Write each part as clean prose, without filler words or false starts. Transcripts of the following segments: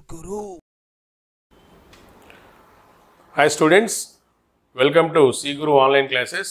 Guru. Hi students, welcome to C Guru online classes.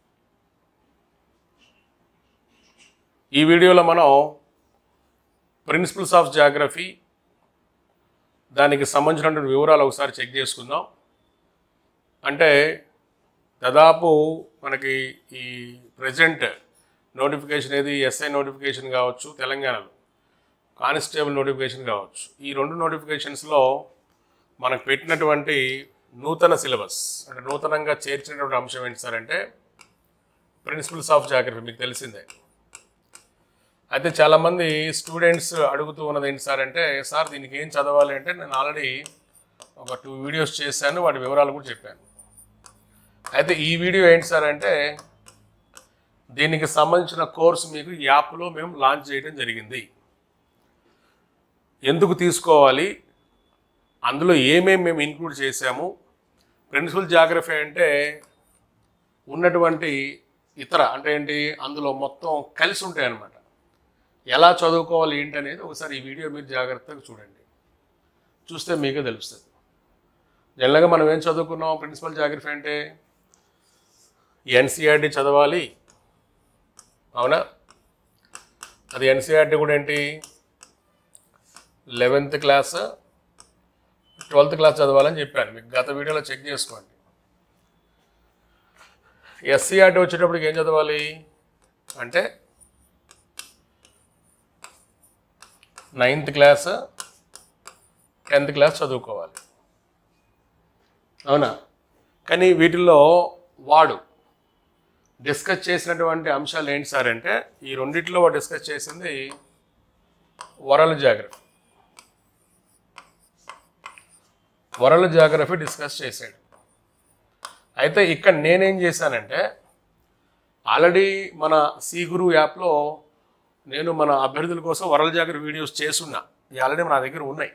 ఈ వీడియోలో మనం ప్రిన్సిపల్స్ ఆఫ్ జాగ్రఫీ దానికి సంబంధించినటువంటి వివరాలు ఒకసారి చెక్ చేసుకుందాం. అంటే దాదాపు మనకి ఈ ప్రెజెంట్ నోటిఫికేషన్ ఏది ఎస్ఐ నోటిఫికేషన్ కావచ్చు, తెలంగాణలో కానిస్టేబుల్ నోటిఫికేషన్ కావచ్చు, ఈ రెండు నోటిఫికేషన్స్లో మనకు పెట్టినటువంటి నూతన సిలబస్ అంటే నూతనంగా చేర్చినటువంటి అంశం ఏంటి సార్ అంటే ప్రిన్సిపల్స్ ఆఫ్ జాగ్రఫీ. మీకు తెలిసిందే. అయితే చాలామంది స్టూడెంట్స్ అడుగుతూ ఉన్నది ఏంటి సార్ అంటే, సార్ దీనికి ఏం చదవాలి అంటే, నేను ఆల్రెడీ ఒక 2 వీడియోస్ చేశాను, వాటి వివరాలు కూడా చెప్పాను. అయితే ఈ వీడియో ఏంటి సార్ అంటే, దీనికి సంబంధించిన కోర్సు మీకు ఈ యాప్లో మేము లాంచ్ చేయడం జరిగింది. ఎందుకు తీసుకోవాలి, అందులో ఏమేమి మేము ఇంక్లూడ్ చేశాము, ప్రిన్సిపల్ జాగ్రఫీ అంటే ఉన్నటువంటి ఇతర అంటే ఏంటి, అందులో మొత్తం కలిసి ఉంటాయి అన్నమాట. ఎలా చదువుకోవాలి ఏంటి అనేది ఒకసారి ఈ వీడియో మీరు జాగ్రత్తగా చూడండి. చూస్తే మీకే తెలుస్తుంది. జనరల్గా మనం ఏం చదువుకున్నాం, ప్రిన్సిపల్ జాగ్రఫీ అంటే ఎన్సీఆర్టీ చదవాలి, అవునా? అది ఎన్సీఆర్టీ కూడా ఏంటి 11th క్లాస్ 12th క్లాస్ చదవాలని చెప్పాను మీకు. గత వీడియోలో చెక్ చేసుకోండి. ఎస్సీఆర్టీ వచ్చేటప్పటికి ఏం చదవాలి అంటే 9th క్లాస్ 10th క్లాస్ చదువుకోవాలి, అవునా? కానీ వీటిల్లో వాడు డిస్కస్ చేసినటువంటి అంశాలు ఏంటి సార్ అంటే, ఈ రెండిట్లో వాడు డిస్కస్ చేసింది world geography. World geography discuss చేశాడు. అయితే ఇక్కడ నేనేం చేశానంటే, ఆల్రెడీ మన సి గురు యాప్లో నేను మన అభ్యర్థుల కోసం వరల్డ్ జాగ్రఫీ వీడియోస్ చేస్తున్నా. ఆల్రెడీ నా దగ్గర ఉన్నాయి.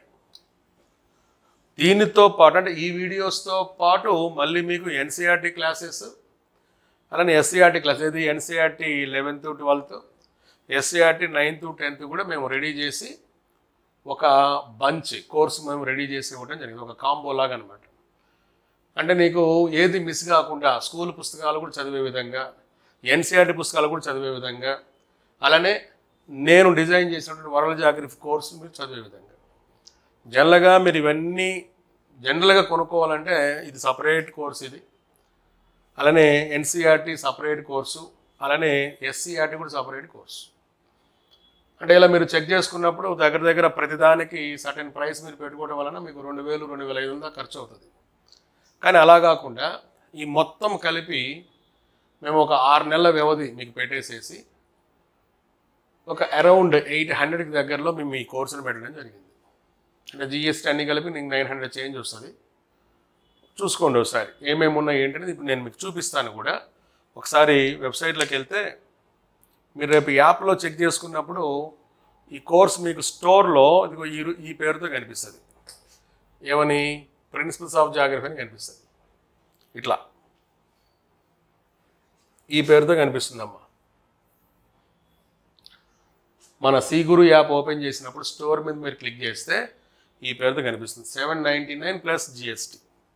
దీనితో పాటు అంటే ఈ వీడియోస్తో పాటు మళ్ళీ మీకు ఎన్సీఆర్టీ క్లాసెస్, అలానే ఎస్సీఆర్టీ క్లాస్, ఏది NCERT 11th 12th, SCERT 9th 10th కూడా మేము రెడీ చేసి ఒక బంచ్ కోర్సు మేము రెడీ చేసి ఇవ్వడం జరిగింది. ఒక కాంబో లాగా అనమాట. అంటే నీకు ఏది మిస్ కాకుండా స్కూల్ పుస్తకాలు కూడా చదివే విధంగా, ఎన్సీఆర్టీ పుస్తకాలు కూడా చదివే విధంగా, అలానే నేను డిజైన్ చేసినటువంటి వరల్డ్ జాగ్రఫీ కోర్సు మీరు చదివే విధంగా. జనరల్గా మీరు ఇవన్నీ జనరల్గా కొనుక్కోవాలంటే ఇది సపరేట్ కోర్సు, ఇది అలానే ఎన్సీఆర్టీ సపరేట్ కోర్సు, అలానే ఎస్సీఆర్టీ కూడా సపరేట్ కోర్సు. అంటే ఇలా మీరు చెక్ చేసుకున్నప్పుడు దగ్గర దగ్గర ప్రతిదానికి సర్టెన్ ప్రైస్ మీరు పెట్టుకోవడం వలన మీకు 2000 2500 దాకా ఖర్చు అవుతుంది. కానీ అలా కాకుండా ఈ మొత్తం కలిపి మేము ఒక 6 నెలల వ్యవధి మీకు పెట్టేసేసి ఒక అరౌండ్ 800కి దగ్గరలో మేము ఈ కోర్సును పెట్టడం జరిగింది. అంటే జిఎస్టీ అన్నీ కలిపి నీకు 900 చేంజ్ వస్తుంది. చూసుకోండి ఒకసారి ఏమేమి ఉన్నాయి ఏంటనేది ఇప్పుడు నేను మీకు చూపిస్తాను కూడా. ఒకసారి వెబ్సైట్లోకి వెళ్తే మీరు రేపు యాప్లో చెక్ చేసుకున్నప్పుడు ఈ కోర్స్ మీకు స్టోర్లో ఇదిగో ఈ పేరుతో కనిపిస్తుంది. ఏమని, ప్రిన్సిపల్స్ ఆఫ్ జాగ్రఫీ అని కనిపిస్తుంది. ఇట్లా ఈ పేరుతో కనిపిస్తుందమ్మా. మన సి గురు యాప్ ఓపెన్ చేసినప్పుడు స్టోర్ మీద మీరు క్లిక్ చేస్తే ఈ పేరుతో కనిపిస్తుంది. 799 ప్లస్ జిఎస్టీ.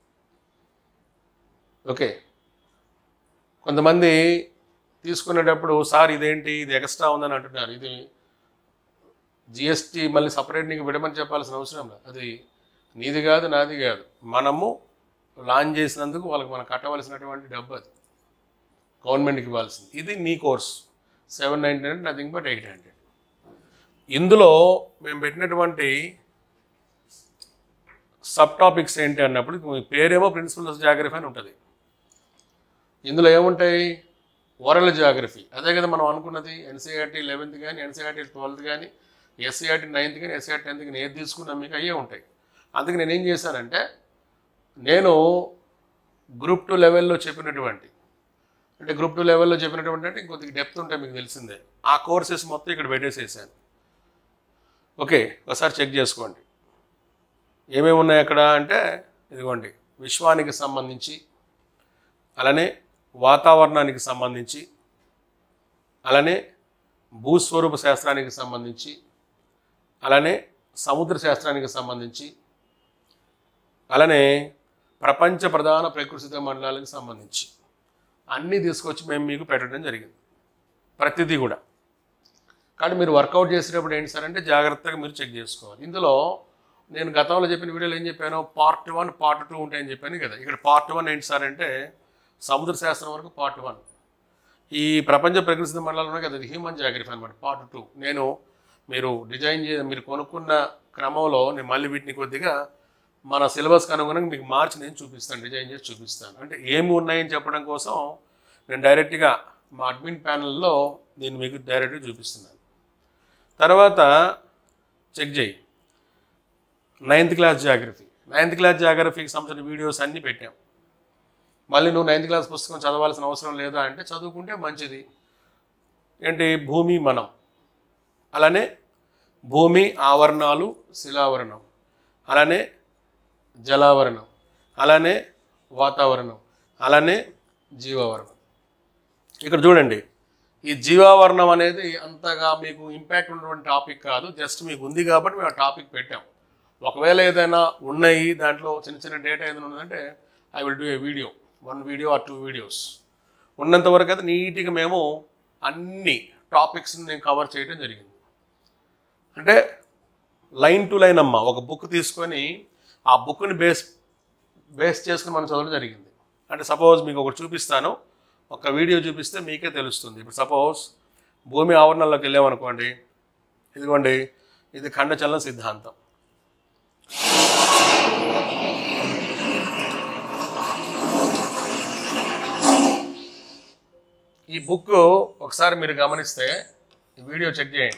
ఓకే, కొంతమంది తీసుకునేటప్పుడు సార్ ఇదేంటి, ఇది ఎక్స్ట్రా ఉందని అంటున్నారు. ఇది జిఎస్టీ మళ్ళీ సపరేట్ నీకు విడమని చెప్పాల్సిన అవసరం లేదు. అది నీది కాదు, నాది కాదు. మనము లాంచ్ చేసినందుకు వాళ్ళకి మనం కట్టవలసినటువంటి డబ్బు, అది గవర్నమెంట్కి ఇవ్వాల్సింది. ఇది నీ కోర్స్ 799, నథింగ్ బట్ 800. ఇందులో మేము పెట్టినటువంటి సబ్ టాపిక్స్ ఏంటి అన్నప్పుడు మీ పేరేమో ప్రిన్సిపల్స్ ఆఫ్ జాగ్రఫీ అని ఉంటుంది. ఇందులో ఏముంటాయి, వరల్డ్ జాగ్రఫీ. అదే కదా మనం అనుకున్నది. ఎన్సీఆర్టీ 11th కానీ, ఎన్సీఆర్టీ 12th కానీ, ఎస్సీఆర్టీ 9th కానీ, ఎస్సీఆర్టీ 10th కానీ ఏది తీసుకున్నా మీకు అయ్యే ఉంటాయి. అందుకే నేనేం చేశానంటే, నేను గ్రూప్ 2 లెవెల్లో చెప్పినటువంటి అంటే గ్రూప్ 2 లెవెల్లో చెప్పినటువంటి అంటే ఇంకొద్దిగా డెప్త్ ఉంటే మీకు తెలిసిందే, ఆ కోర్సెస్ మొత్తం ఇక్కడ పెట్టేసేసాను. ఓకే, ఒకసారి చెక్ చేసుకోండి ఏమేమి ఉన్నాయి అక్కడ అంటే, ఇదిగోండి విశ్వానికి సంబంధించి, అలానే వాతావరణానికి సంబంధించి, అలానే భూస్వరూప శాస్త్రానికి సంబంధించి, అలానే సముద్ర శాస్త్రానికి సంబంధించి, అలానే ప్రపంచ ప్రధాన ప్రకృతి మండలాలకు సంబంధించి అన్నీ తీసుకొచ్చి మేము మీకు పెట్టడం జరిగింది, ప్రతిదీ కూడా. కానీ మీరు వర్కౌట్ చేసేటప్పుడు ఏంటి సార్ అంటే జాగ్రత్తగా మీరు చెక్ చేసుకోవాలి. ఇందులో నేను గతంలో చెప్పిన వీడియోలో ఏం చెప్పాను, పార్ట్ 1 పార్ట్ 2 ఉంటాయని చెప్పాను కదా. ఇక్కడ పార్ట్ 1 ఏంటి సార్ అంటే సముద్ర శాస్త్రం వరకు పార్ట్ 1. ఈ ప్రపంచ ప్రకృతి మండలాలు ఉన్నాయి కదా, అది హ్యూమన్ జాగ్రఫీ అనమాట, పార్ట్ 2. నేను మీరు మీరు కొనుక్కున్న క్రమంలో నేను మళ్ళీ వీటిని కొద్దిగా మన సిలబస్కి అనుగుణంగా మీకు మార్చి నేను చూపిస్తాను, డిజైన్ చేసి చూపిస్తాను. అంటే ఏమి ఉన్నాయని చెప్పడం కోసం నేను డైరెక్ట్గా మా అడ్మిన్ ప్యానల్లో నేను మీకు డైరెక్ట్గా చూపిస్తున్నాను. తర్వాత చెక్ చేయి 9th class geography. 9th class జాగ్రఫీకి సంబంధించిన వీడియోస్ అన్నీ పెట్టాం. మళ్ళీ నువ్వు 9th క్లాస్ పుస్తకం చదవాల్సిన అవసరం లేదా అంటే చదువుకుంటే మంచిది. ఏంటి, భూమి మనం, అలానే భూమి ఆవరణాలు, శిలావరణం, అలానే జలావరణం, అలానే వాతావరణం, అలానే జీవావరణం. ఇక్కడ చూడండి, ఈ జీవావరణం అనేది అంతగా మీకు ఇంపాక్ట్ ఉన్నటువంటి టాపిక్ కాదు, జస్ట్ మీకు ఉంది కాబట్టి మేము ఆ టాపిక్ పెట్టాం. ఒకవేళ ఏదైనా ఉన్నాయి దాంట్లో చిన్న చిన్న డేటా ఏదైనా ఉన్నదంటే I will do a video, 1 video or 2 videos. ఉన్నంత వరకు అయితే నీట్గా మేము అన్ని టాపిక్స్ని నేను కవర్ చేయడం జరిగింది. అంటే లైన్ టు లైన్ అమ్మ, ఒక బుక్ తీసుకొని ఆ బుక్ని బేస్ చేసుకుని మనం చదవడం జరిగింది. అంటే సపోజ్ మీకు ఒకటి చూపిస్తాను, ఒక వీడియో చూపిస్తే మీకే తెలుస్తుంది. ఇప్పుడు సపోజ్ భూమి ఆవరణలోకి వెళ్ళామనుకోండి, ఇదిగోండి, ఇది ఖండచలన సిద్ధాంతం. ఈ బుక్ ఒకసారి మీరు గమనిస్తే ఈ వీడియో చెక్ చేయండి.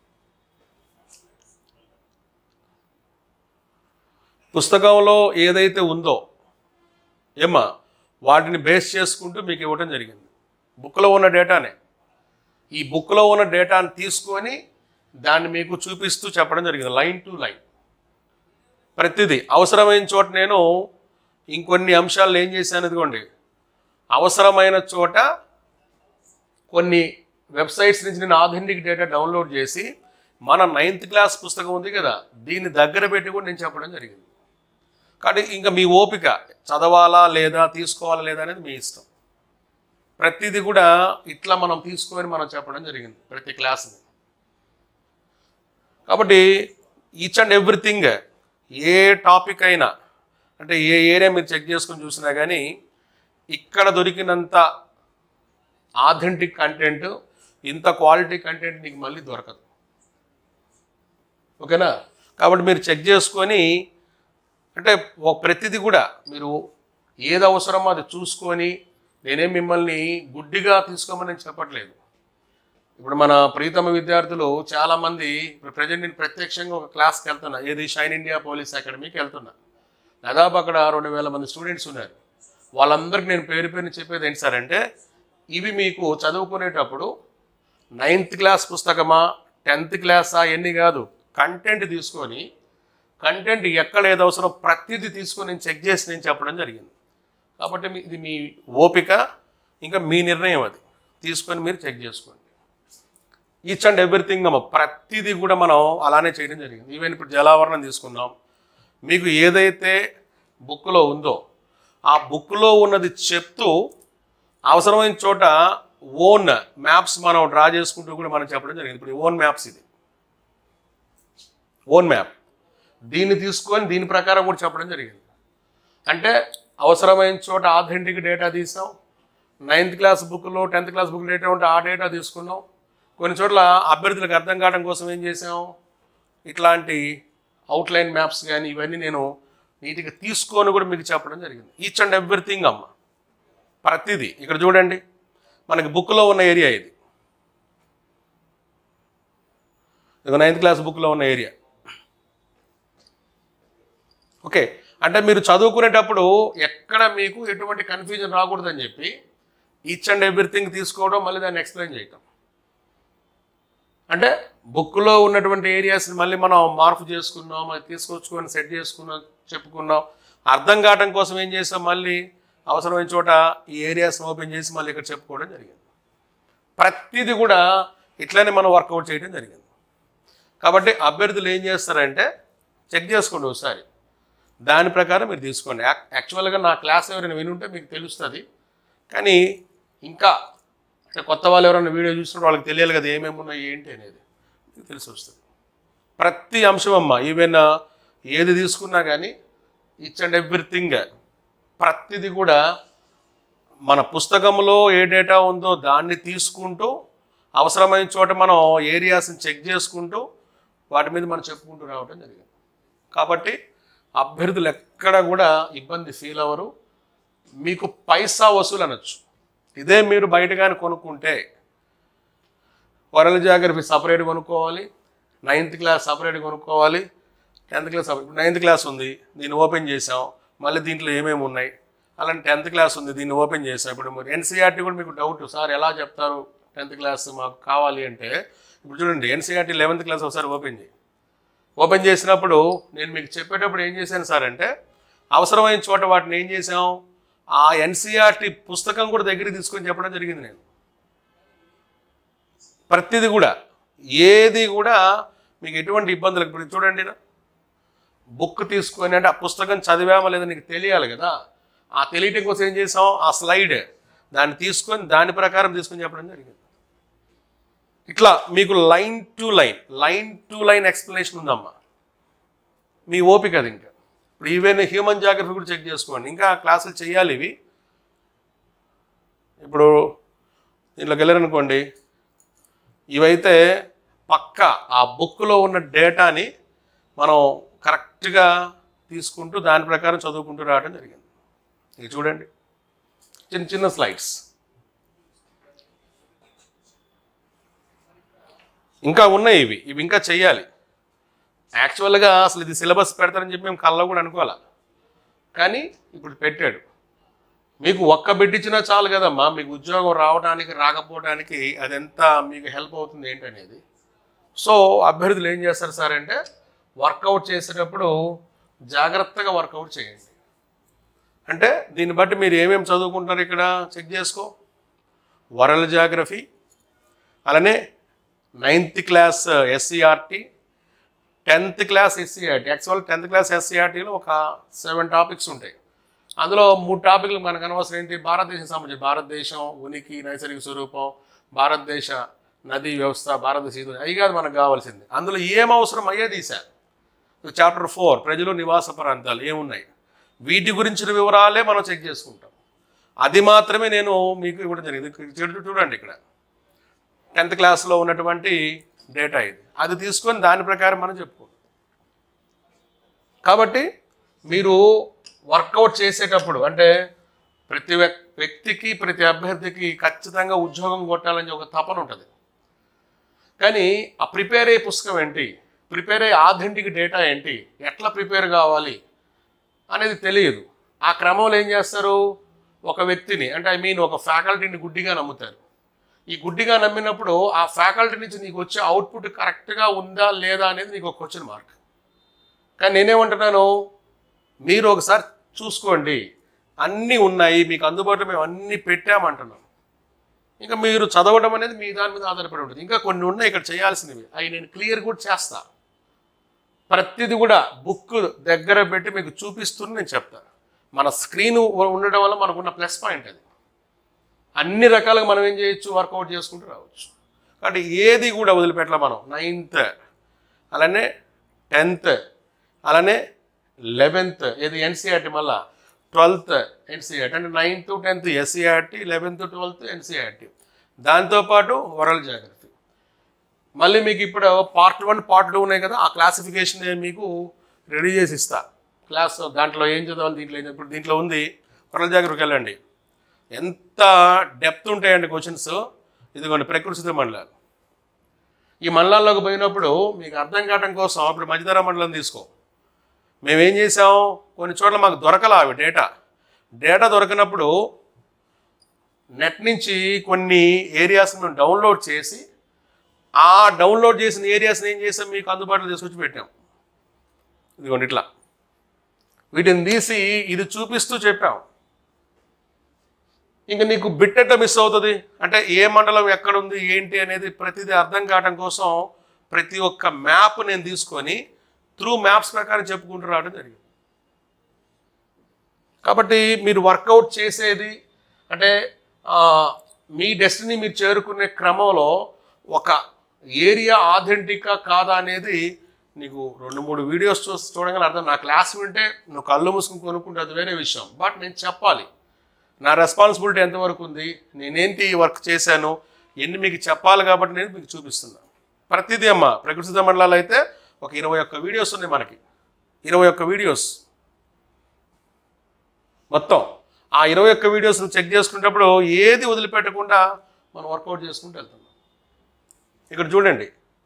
పుస్తకంలో ఏదైతే ఉందో ఏమ్మా వాటిని బేస్ చేసుకుంటూ మీకు ఇవ్వడం జరిగింది. బుక్లో ఉన్న డేటానే, ఈ బుక్లో ఉన్న డేటాని తీసుకొని దాన్ని మీకు చూపిస్తూ చెప్పడం జరిగింది, లైన్ టు లైన్ ప్రతిదీ. అవసరమైన చోట నేను ఇంకొన్ని అంశాలు ఏం చేశాను, ఇదిగోండి, అవసరమైన చోట కొన్ని వెబ్సైట్స్ నుంచి నేను ఆథెంటిక్ డేటా డౌన్లోడ్ చేసి మన 9th క్లాస్ పుస్తకం ఉంది కదా దీన్ని దగ్గర పెట్టి కూడా నేను చెప్పడం జరిగింది. కాబట్టి ఇంకా మీ ఓపిక, చదవాలా లేదా తీసుకోవాలా లేదా అనేది మీ ఇష్టం. ప్రతిదీ కూడా ఇట్లా మనం తీసుకొని మనం చెప్పడం జరిగింది ప్రతి క్లాస్ని. కాబట్టి ఈచ్ అండ్ ఎవ్రీథింగ్, ఏ టాపిక్ అయినా అంటే ఏ ఏరియా మీరు చెక్ చేసుకొని చూసినా కానీ ఇక్కడ దొరికినంత ఆథెంటిక్ కంటెంట్, ఇంత క్వాలిటీ కంటెంట్ నీకు మళ్ళీ దొరకదు. ఓకేనా? కాబట్టి మీరు చెక్ చేసుకొని, అంటే ప్రతిదీ కూడా మీరు ఏది అవసరమో అది చూసుకొని, నేనేం మిమ్మల్ని గుడ్డిగా తీసుకోమని నేను చెప్పట్లేదు. ఇప్పుడు మన ప్రీతమ విద్యార్థులు చాలామంది, ఇప్పుడు ప్రజెంట్ నేను ప్రత్యక్షంగా ఒక క్లాస్కి వెళ్తున్నా, ఏది షైన్ ఇండియా పోలీస్ అకాడమీకి వెళ్తున్నా. దాదాపు అక్కడ 2000 మంది స్టూడెంట్స్ ఉన్నారు. వాళ్ళందరికీ నేను పేరు పేరుని చెప్పేది ఏంటి సార్ అంటే, ఇవి మీకు చదువుకునేటప్పుడు 9th క్లాస్ పుస్తకమా 10th క్లాసా ఎన్ని కాదు, కంటెంట్ తీసుకొని, కంటెంట్ ఎక్కడ ఏది అవసరం ప్రతిదీ తీసుకొని నేను చెక్ చేసి నేను చెప్పడం జరిగింది. కాబట్టి ఇది మీ ఓపిక, ఇంకా మీ నిర్ణయం, అది తీసుకొని మీరు చెక్ చేసుకోండి. ఈచ్ అండ్ ఎవ్రీథింగ్ అమ్మ, ప్రతిదీ కూడా మనం అలానే చేయడం జరిగింది. ఈవెన్ ఇప్పుడు జలావరణం తీసుకున్నాం, మీకు ఏదైతే బుక్లో ఉందో ఆ బుక్లో ఉన్నది చెప్తూ అవసరమైన చోట ఓన్ మ్యాప్స్ మనం డ్రా చేసుకుంటూ కూడా మనం చెప్పడం జరిగింది. ఇప్పుడు ఓన్ మ్యాప్స్, ఇది ఓన్ మ్యాప్, దీన్ని తీసుకొని దీని ప్రకారం కూడా చెప్పడం జరిగింది. అంటే అవసరమైన చోట ఆథెంటిక్ డేటా తీసాం, 9th క్లాస్ బుక్లో 10th క్లాస్ బుక్ డేటా ఉంటే ఆ డేటా తీసుకున్నాం. కొన్ని చోట్ల అభ్యర్థులకు అర్థం కావడం కోసం ఏం చేసాం, ఇట్లాంటి అవుట్లైన్ మ్యాప్స్ కానీ ఇవన్నీ నేను నీట్గా తీసుకొని కూడా మీకు చెప్పడం జరిగింది. ఈచ్ అండ్ ఎవ్రీథింగ్ అమ్మ, ప్రతిదీ. ఇక్కడ చూడండి, మనకి బుక్లో ఉన్న ఏరియా ఇది 9th క్లాస్ బుక్లో ఉన్న ఏరియా. ఓకే, అంటే మీరు చదువుకునేటప్పుడు ఎక్కడ మీకు ఎటువంటి కన్ఫ్యూజన్ రాకూడదని చెప్పి ఈచ్ అండ్ ఎవ్రీథింగ్ తీసుకోవడం, మళ్ళీ దాన్ని ఎక్స్ప్లెయిన్ చేయటం. అంటే బుక్లో ఉన్నటువంటి ఏరియాస్ని మళ్ళీ మనం మార్పు చేసుకున్నాం, అది తీసుకొచ్చుకొని సెట్ చేసుకున్నాం, చెప్పుకున్నాం. అర్థం కావడం కోసం ఏం చేసాం, మళ్ళీ అవసరమైన చోట ఈ ఏరియాస్ని ఓపెన్ చేసి మళ్ళీ ఇక్కడ చెప్పుకోవడం జరిగింది. ప్రతిదీ కూడా ఇట్లానే మనం వర్కౌట్ చేయడం జరిగింది. కాబట్టి అభ్యర్థులు ఏం చేస్తారంటే చెక్ చేసుకోండి ఒకసారి, దాని ప్రకారం మీరు తీసుకోండి. యాక్చువల్గా నా క్లాస్ ఎవరైనా వినుంటే మీకు తెలుస్తుంది, కానీ ఇంకా అంటే కొత్త వాళ్ళు ఎవరైనా వీడియో చూసినప్పుడు వాళ్ళకి తెలియాలి కదా ఏమేమి ఉన్నాయి ఏంటి అనేది, మీకు తెలిసి వస్తుంది. ప్రతి అంశం అమ్మ, ఈవెన్ ఏది తీసుకున్నా కానీ ఈచ్ అండ్ ఎవ్రీథింగ్ ప్రతిది కూడా మన పుస్తకంలో ఏ డేటా ఉందో దాన్ని తీసుకుంటూ అవసరమైన చోట మనం ఏరియాస్ని చెక్ చేసుకుంటూ వాటి మీద మనం చెప్పుకుంటూ రావడం జరిగింది. కాబట్టి అభ్యర్థులు ఎక్కడ కూడా ఇబ్బంది ఫీల్ అవ్వరు. మీకు పైసా వసూలు అనొచ్చు. ఇదే మీరు బయట కానీ కొనుక్కుంటే వరల్డ్ జాగ్రఫీ సపరేట్ కొనుక్కోవాలి, 9th క్లాస్ సపరేట్ కొనుక్కోవాలి, 10th class separate. 9th class ఉంది, దీన్ని ఓపెన్ చేసాం, మళ్ళీ దీంట్లో ఏమేమి ఉన్నాయి. అలాంటి 10th క్లాస్ ఉంది, దీన్ని ఓపెన్ చేసాం. ఇప్పుడు మీరు ఎన్సీఆర్టీ కూడా మీకు డౌట్, సార్ ఎలా చెప్తారు 10th క్లాస్ మాకు కావాలి అంటే, ఇప్పుడు చూడండి ఎన్సీఆర్టీ 11th క్లాస్ ఒకసారి ఓపెన్ చేసినప్పుడు నేను మీకు చెప్పేటప్పుడు ఏం చేశాను సార్ అంటే, అవసరమైన చోట వాటిని ఏం చేసాం, ఆ ఎన్సీఆర్టీ పుస్తకం కూడా దగ్గరికి తీసుకొని చెప్పడం జరిగింది. నేను ప్రతిదీ కూడా ఏది కూడా మీకు ఎటువంటి ఇబ్బందులు. ఇప్పుడు చూడండి, బుక్ తీసుకొని అంటే ఆ పుస్తకం చదివామా లేదా నీకు తెలియాలి కదా, ఆ తెలియటం కోసం ఏం చేసాం, ఆ స్లైడ్ దాన్ని తీసుకొని దాని ప్రకారం తీసుకొని చెప్పడం జరిగింది. ఇట్లా మీకు లైన్ టు లైన్ ఎక్స్ప్లెనేషన్ ఉందమ్మా, మీ ఓపిక అది. ఇంకా ఇప్పుడు ఈవెన్ హ్యూమన్ జాగ్రఫీ కూడా చెక్ చేసుకోండి, ఇంకా క్లాసులు చేయాలి ఇవి. ఇప్పుడు దీంట్లోకి వెళ్ళారనుకోండి, ఇవైతే పక్క ఆ బుక్లో ఉన్న డేటాని మనం కరెక్ట్గా తీసుకుంటూ దాని ప్రకారం చదువుకుంటూ రావడం జరిగింది. ఇది చూడండి, చిన్న స్లైడ్స్. ఇంకా ఉన్నాయి ఇవి ఇంకా చెయ్యాలి. యాక్చువల్గా అసలు ఇది సిలబస్ పెడతారని చెప్పి మేము కళ్ళలో కూడా అనుకోవాలి, కానీ ఇప్పుడు పెట్టాడు. మీకు ఒక్క బిడ్డిచ్చినా చాలు కదమ్మా, మీకు ఉద్యోగం రావడానికి రాకపోవడానికి అది ఎంత మీకు హెల్ప్ అవుతుంది ఏంటనేది. సో అభ్యర్థులు ఏం చేస్తారు సార్ అంటే, వర్కౌట్ చేసేటప్పుడు జాగ్రత్తగా వర్కౌట్ చేయండి. అంటే దీన్ని బట్టి మీరు ఏమేమి చదువుకుంటున్నారు ఇక్కడ చెక్ చేసుకో. వరల్డ్ జాగ్రఫీ, అలానే 9th class SCERT, 10th class SCERT. Actual 10th class ఎస్సీఆర్టీలో ఒక 7 టాపిక్స్ ఉంటాయి. అందులో 3 టాపిక్లు మనకు అనవసరం. ఏంటి, భారతదేశం సంబంధించి భారతదేశం ఉనికి, నైసర్గిక స్వరూపం, భారతదేశ నదీ వ్యవస్థ, భారతదేశ అవి కాదు మనకు కావాల్సింది. అందులో ఏం అవసరం అయ్యే తీశారు. చాప్టర్ 4 ప్రజలు నివాస ప్రాంతాలు ఏమున్నాయి, వీటి గురించిన వివరాలే మనం చెక్ చేసుకుంటాం. అది మాత్రమే నేను మీకు ఇవ్వడం జరిగింది. చూడండి ఇక్కడ 10th క్లాస్లో ఉన్నటువంటి డేటా ఇది, అది తీసుకొని దాని ప్రకారం మనం చెప్పుకోండి. కాబట్టి మీరు వర్కౌట్ చేసేటప్పుడు అంటే ప్రతి వ్యక్తికి ప్రతి అభ్యర్థికి ఖచ్చితంగా ఉద్యోగం కొట్టాలని ఒక తపన ఉంటుంది. కానీ ఆ ప్రిపేర్ అయ్యే పుస్తకం ఏంటి, ప్రిపేర్ అయ్యే ఆథెంటిక్ డేటా ఏంటి, ఎట్లా ప్రిపేర్ కావాలి అనేది తెలియదు. ఆ క్రమంలో ఏం చేస్తారు, ఒక వ్యక్తిని అంటే ఒక ఫ్యాకల్టీని గుడ్డిగా నమ్ముతారు. ఈ గుడ్డిగా నమ్మినప్పుడు ఆ ఫ్యాకల్టీ నుంచి నీకు వచ్చే అవుట్పుట్ కరెక్ట్గా ఉందా లేదా అనేది నీకు ఒక క్వశ్చన్ మార్క్. కానీ నేనేమంటున్నాను, మీరు ఒకసారి చూసుకోండి, అన్నీ ఉన్నాయి మీకు అందుబాటులో, మేము అన్నీ పెట్టామంటున్నాం. ఇంకా మీరు చదవడం అనేది మీ దాని మీద ఆధారపడి ఉంటుంది. ఇంకా కొన్ని ఉన్నాయి ఇక్కడ చేయాల్సినవి, అవి నేను క్లియర్ కూడా చేస్తా. ప్రతిది కూడా బుక్ దగ్గర పెట్టి మీకు చూపిస్తూనే నేను చెప్తాను. మన స్క్రీన్ ఉండడం వల్ల మనకున్న ప్లస్ పాయింట్ అది. అన్ని రకాలుగా మనం ఏం చేయొచ్చు, వర్కౌట్ చేసుకుంటూ రావచ్చు. కాబట్టి ఏది కూడా వదిలిపెట్టలే మనం. 9th, అలానే 10th, అలానే 11th ఏది ఎన్సీఆర్టీ, మళ్ళీ 12th ఎన్సీఆర్టీ. అంటే 9th to 10th SCERT, 11th to 12th NCERT, దాంతోపాటు వరల్డ్ జాగ్రఫీ. మళ్ళీ మీకు ఇప్పుడు పార్ట్ 1 పార్ట్ 2 ఉన్నాయి కదా, ఆ క్లాసిఫికేషన్ మీకు రెడీ చేసి ఇస్తా. క్లాస్ దాంట్లో ఏం చదవాలి, దీంట్లో ఏం చదవాలి. ఇప్పుడు దీంట్లో ఉంది వరల్డ్ జాగ్రఫీకి వెళ్ళండి, ఎంత డెప్త్ ఉంటాయండి క్వశ్చన్స్. ఇదిగోండి ప్రకృతి మండలాలు. ఈ మండలాల్లోకి పోయినప్పుడు మీకు అర్థం కావడం కోసం ఇప్పుడు మధ్యధరా మండలం తీసుకో. మేమేం చేసాం, కొన్ని చోట్ల మాకు దొరకలా అవి డేటా దొరకనప్పుడు నెట్ నుంచి కొన్ని ఏరియాస్ మేము డౌన్లోడ్ చేసి, ఆ డౌన్లోడ్ చేసిన ఏరియాస్ని ఏం చేసాం, మీకు అందుబాటులో తీసుకొచ్చి పెట్టాం. ఇదిగోండి ఇట్లా వీటిని తీసి ఇది చూపిస్తూ చెప్పాం. ఇంకా నీకు బిట్టెట్ట మిస్ అవుతుంది అంటే ఏ మండలం ఎక్కడుంది ఏంటి అనేది ప్రతిదీ అర్థం కావడం కోసం ప్రతి ఒక్క మ్యాప్ నేను తీసుకొని త్రూ మ్యాప్స్ ప్రకారం చెప్పుకుంటూ రావడం జరిగింది. కాబట్టి మీరు వర్కౌట్ చేసేది అంటే మీ డెస్టినీ మీరు చేరుకునే క్రమంలో ఒక ఏరియా ఆథెంటికా కాదా అనేది నీకు 2-3 వీడియోస్ చూడగానే అర్థం. నా క్లాస్ వింటే నువ్వు కళ్ళు మూసుకుని కొనుక్కుంటే అది వేరే విషయం. బట్ నేను చెప్పాలి, నా రెస్పాన్సిబిలిటీ ఎంతవరకు ఉంది, నేనేంటి వర్క్ చేశాను, ఎన్ని మీకు చెప్పాలి కాబట్టి నేను మీకు చూపిస్తున్నాను. ప్రతిదీ అమ్మ ప్రకృతి సిద్ధ మండలాలు అయితే ఒక 21 వీడియోస్ ఉన్నాయి మనకి. 21 వీడియోస్ మొత్తం. ఆ 21 వీడియోస్ నువ్వు చెక్ చేసుకునేటప్పుడు ఏది వదిలిపెట్టకుండా మనం వర్కౌట్ చేసుకుంటూ వెళ్తున్నాం. ఇక్కడ చూడండి,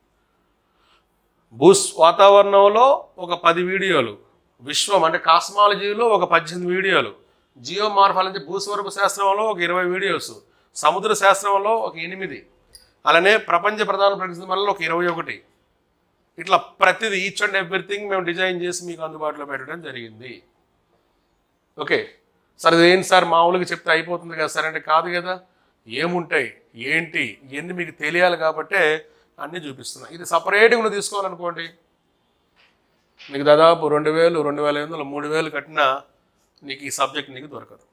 వాతావరణంలో ఒక 10 వీడియోలు, విశ్వం అంటే కాస్మాలజీలో ఒక 18 వీడియోలు, జియోమార్ఫాలజీ భూస్వరూప శాస్త్రంలో ఒక 20 వీడియోస్, సముద్ర శాస్త్రంలో ఒక 8, అలానే ప్రపంచ ప్రధాన ప్రకృతి మండలంలో ఒక 21. ఇట్లా ప్రతిదీ ఈచ్ అండ్ ఎవ్రీథింగ్ మేము డిజైన్ చేసి మీకు అందుబాటులో పెట్టడం జరిగింది. ఓకే సార్, ఇదేంటి సార్ మామూలుగా చెప్తే అయిపోతుంది కదా సార్ అంటే కాదు కదా. ఏముంటాయి ఏంటి ఇవన్నీ మీకు తెలియాలి కాబట్టే అన్నీ చూపిస్తున్నా. ఇది సపరేట్గా నువ్వు తీసుకోవాలనుకోండి, నీకు దాదాపు 2000, 2500, 3000 కట్టినా నీకు ఈ సబ్జెక్ట్ నీకు దొరకదు.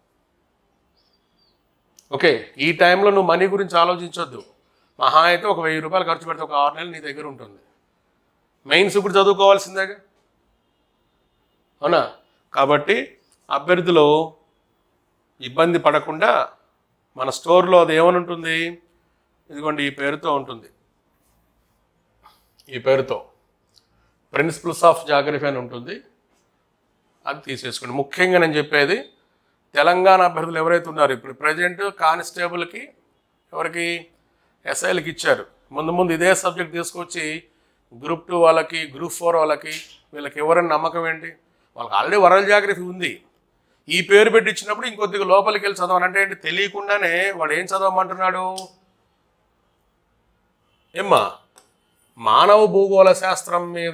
ఓకే, ఈ టైంలో నువ్వు మనీ గురించి ఆలోచించొద్దు. మహా అయితే ఒక 1000 రూపాయలు ఖర్చు పెడితే ఒక 6 నెలలు నీ దగ్గర ఉంటుంది. మెయిన్స్ ఇప్పుడు చదువుకోవాల్సిందేగా, అవునా? కాబట్టి అభ్యర్థులు ఇబ్బంది పడకుండా మన స్టోర్లో అది ఏమని ఉంటుంది, ఇదిగోండి ఈ పేరుతో ఉంటుంది. ఈ పేరుతో ప్రిన్సిపల్స్ ఆఫ్ జాగ్రఫీ అని ఉంటుంది. అది తీసేసుకోండి. ముఖ్యంగా నేను చెప్పేది తెలంగాణ అభ్యర్థులు ఎవరైతే ఉన్నారో ఇప్పుడు ప్రజెంట్ కానిస్టేబుల్కి ఎవరికి ఎస్ఐలకి ఇచ్చారు. ముందు ఇదే సబ్జెక్ట్ తీసుకొచ్చి గ్రూప్ 2 వాళ్ళకి, గ్రూప్ 4 వాళ్ళకి, వీళ్ళకి ఎవరైనా నమ్మకం ఏంటి? వాళ్ళకి ఆల్రెడీ వరల్డ్ జాగ్రఫీ ఉంది. ఈ పేరు పెట్టి ఇచ్చినప్పుడు ఇంకొద్దిగా లోపలికి వెళ్ళి చదవనంటే ఏంటి, తెలియకుండానే వాడు ఏం చదవమంటున్నాడు ఏమ్మా, మానవ భూగోళ శాస్త్రం మీద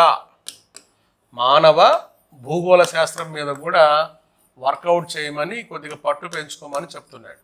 కూడా వర్కౌట్ చేయమని కొద్దిగా పట్టు పెంచుకోమని చెప్తున్నాడు.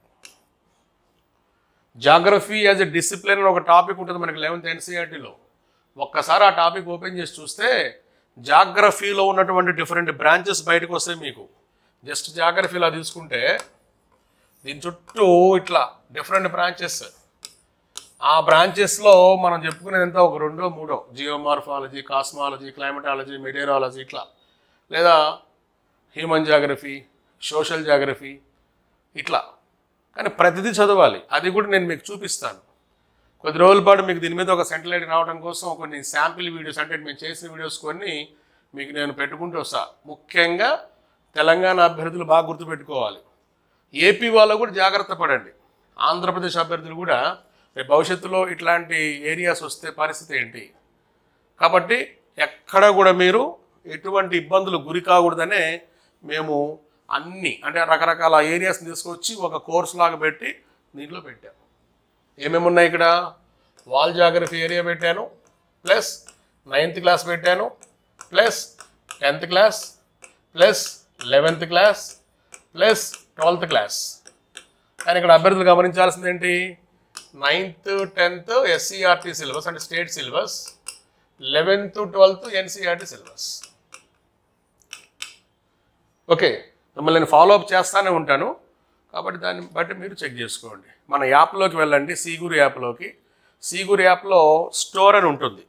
జాగ్రఫీ యాజ్ ఎ డిసిప్లిన్ అని ఒక టాపిక్ ఉంటుంది మనకి 11th NCERTలో. ఒక్కసారి ఆ టాపిక్ ఓపెన్ చేసి చూస్తే జాగ్రఫీలో ఉన్నటువంటి డిఫరెంట్ బ్రాంచెస్ బయటకు వస్తాయి మీకు. జస్ట్ జాగ్రఫీలో తీసుకుంటే దీని చుట్టూ ఇట్లా డిఫరెంట్ బ్రాంచెస్. ఆ బ్రాంచెస్లో మనం చెప్పుకునేది ఎంత, ఒక 2, 3 జియోమార్ఫాలజీ, కాస్మాలజీ, క్లైమటాలజీ, మెటీరియాలజీ ఇట్లా, లేదా హ్యూమన్ జాగ్రఫీ, సోషల్ జాగ్రఫీ ఇట్లా. కానీ ప్రతిదీ చదవాలి. అది కూడా నేను మీకు చూపిస్తాను. కొద్ది రోజుల పాటు మీకు దీని మీద ఒక సెంటిలైట్ రావడం కోసం కొన్ని శాంపిల్ వీడియోస్, అంటే మేము చేసిన వీడియోస్ కొన్ని మీకు నేను పెట్టుకుంటూ వస్తా. ముఖ్యంగా తెలంగాణ అభ్యర్థులు బాగా గుర్తుపెట్టుకోవాలి. ఏపీ వాళ్ళు కూడా జాగ్రత్త పడండి. ఆంధ్రప్రదేశ్ అభ్యర్థులు కూడా రేపు భవిష్యత్తులో ఇట్లాంటి ఏరియాస్ వస్తే పరిస్థితి ఏంటి. కాబట్టి ఎక్కడ కూడా మీరు ఎటువంటి ఇబ్బందులు గురి కాకూడదనే మేము అన్నీ అంటే రకరకాల ఏరియాస్ని తీసుకొచ్చి ఒక కోర్స్ లాగా పెట్టి దీంట్లో పెట్టాము. ఏమేమి ఉన్నాయి ఇక్కడ, వాల్ జాగ్రఫీ ఏరియా పెట్టాను, ప్లస్ 9th క్లాస్ పెట్టాను, plus 10th class, plus 11th class, plus 12th class. కానీ ఇక్కడ అభ్యర్థులు గమనించాల్సింది ఏంటి, 9th, 10th SCERT సిలబస్ అంటే state syllabus, 11th, 12th NCERT syllabus. Okay, మిమ్మల్ని నేను ఫాలో అప్ చేస్తూనే ఉంటాను కాబట్టి దాన్ని బట్టి మీరు చెక్ చేసుకోండి. మన యాప్లోకి వెళ్ళండి, సీగురు యాప్లోకి. సీగురు యాప్లో స్టోర్ అని ఉంటుంది.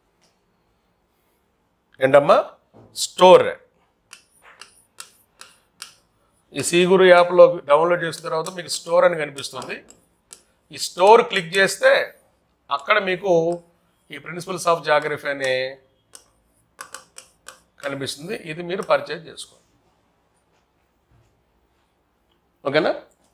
ఏంటమ్మా, స్టోర్. ఈ సీగురు యాప్లో డౌన్లోడ్ చేసిన తర్వాత మీకు స్టోర్ అని కనిపిస్తుంది. ఈ స్టోర్ క్లిక్ చేస్తే అక్కడ మీకు ఈ ప్రిన్సిపల్స్ ఆఫ్ జాగ్రఫీ అనే కనిపిస్తుంది. ఇది మీరు పర్చేజ్ చేసుకోండి. ఓకేనా?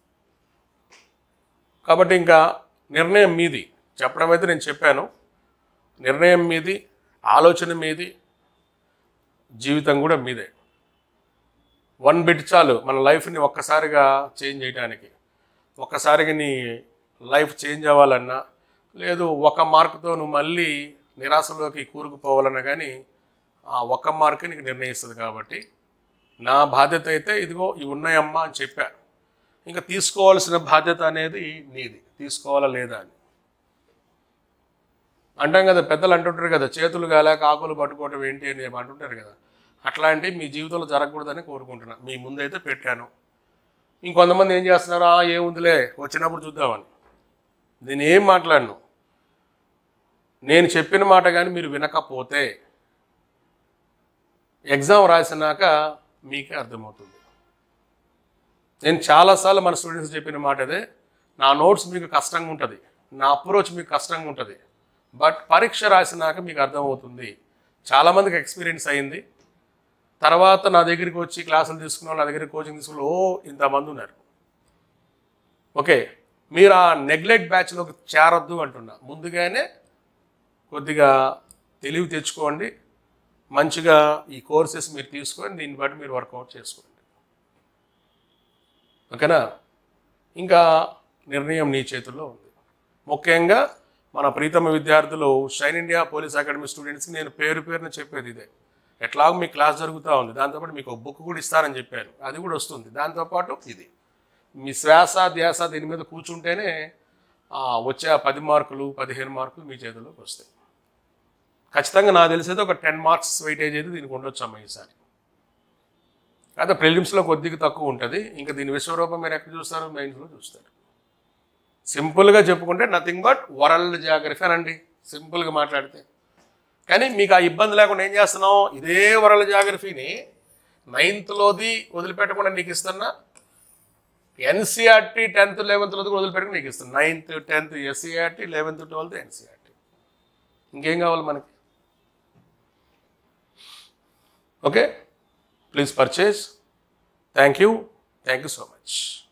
కాబట్టి ఇంకా నిర్ణయం మీది. చెప్పడం అయితే నేను చెప్పాను, నిర్ణయం మీది, ఆలోచన మీది, జీవితం కూడా మీదే. 1 బిట్ చాలు మన లైఫ్ని ఒక్కసారిగా చేంజ్ చేయడానికి. ఒక్కసారిగా నీ లైఫ్ చేంజ్ అవ్వాలన్నా, లేదు 1 మార్కుతో నువ్వు మళ్ళీ నిరాశలోకి కూరుకుపోవాలన్నా కానీ ఆ 1 మార్కే నీకు నిర్ణయిస్తుంది. కాబట్టి నా బాధ్యత అయితే ఇదిగో ఇవి ఉన్నాయమ్మా అని చెప్పా. ఇంకా తీసుకోవాల్సిన బాధ్యత అనేది నీది, తీసుకోవాలా లేదా అని. అంటాం కదా, పెద్దలు అంటుంటారు కదా, చేతులు గాలేక ఆకులు పట్టుకోవటం ఏంటి అని అంటుంటారు కదా. అట్లాంటి మీ జీవితంలో జరగకూడదని కోరుకుంటున్నా. మీ ముందైతే పెట్టాను. ఇంకొంతమంది ఏం చేస్తున్నారు, ఏముందిలే వచ్చినప్పుడు చూద్దామని. నేను ఏం మాట్లాడను. నేను చెప్పిన మాట కానీ మీరు వినకపోతే ఎగ్జామ్ రాసినాక మీకే అర్థమవుతుంది. నేను చాలాసార్లు మన స్టూడెంట్స్ చెప్పిన మాట అదే, నా నోట్స్ మీకు కష్టంగా ఉంటుంది, నా అప్రోచ్ మీకు కష్టంగా ఉంటుంది, బట్ పరీక్ష రాసినాక మీకు అర్థమవుతుంది. చాలామందికి ఎక్స్పీరియన్స్ అయింది. తర్వాత నా దగ్గరికి వచ్చి క్లాసులు తీసుకున్న వాళ్ళు, నా దగ్గర కోచింగ్ తీసుకున్న ఇంతమంది ఉన్నారు. ఓకే, మీరు ఆ నెగ్లెక్ట్ బ్యాచ్లోకి చేరొద్దు అంటున్నా. ముందుగానే కొద్దిగా తెలివి తెచ్చుకోండి, మంచిగా ఈ కోర్సెస్ మీరు తీసుకొని దీన్ని బట్టి మీరు వర్కౌట్ చేసుకోండి. ఓకేనా? ఇంకా నిర్ణయం నీ చేతుల్లో ఉంది. ముఖ్యంగా మన ప్రీతమ విద్యార్థులు షైన్ ఇండియా పోలీస్ అకాడమీ స్టూడెంట్స్కి నేను పేరున చెప్పేది ఇదే. ఎట్లాగో మీ క్లాస్ జరుగుతూ ఉంది, దాంతోపాటు మీకు ఒక బుక్ కూడా ఇస్తారని చెప్పారు, అది కూడా వస్తుంది. దాంతోపాటు ఇది మీ శ్వాస ధ్యాస దీని మీద కూర్చుంటేనే వచ్చే 10 మార్కులు 15 మార్కులు మీ చేతుల్లోకి వస్తాయి. ఖచ్చితంగా నాకు తెలిసేది ఒక 10 మార్క్స్ వెయిటేజ్ అయితే దీనికి ఉండొచ్చమ్మా ఈసారి. అయితే ప్రిలిమ్స్లో కొద్దిగా తక్కువ ఉంటుంది. ఇంకా దీని విశ్వరూపం మీరు ఎక్కడ చూస్తారు, మెయిన్స్లో చూస్తారు. సింపుల్గా చెప్పుకుంటే నథింగ్ బట్ వరల్డ్ జాగ్రఫీ అనండి, సింపుల్గా మాట్లాడితే. కానీ మీకు ఆ ఇబ్బంది లేకుండా ఏం చేస్తున్నాం, ఇదే వరల్డ్ జాగ్రఫీని 9th వదిలిపెట్టకుండా నీకు ఇస్తున్నా, ఎన్సీఆర్టీ 10th 11th వదిలిపెట్టుకుని నీకు ఇస్తున్నా. 9th 10th SCERT, 11th 12th NCERT. ఇంకేం కావాలి మనకి? Okay, please purchase. Thank you so much.